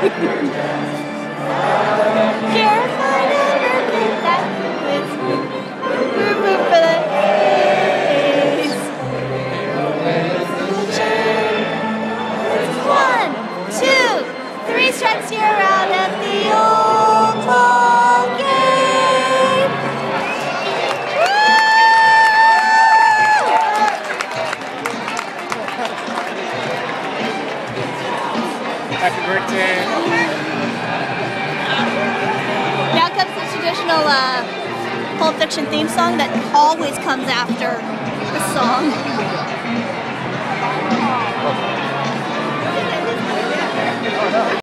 Strikes you around at the old ball game. Happy birthday. Now comes the traditional Pulp Fiction theme song that always comes after the song.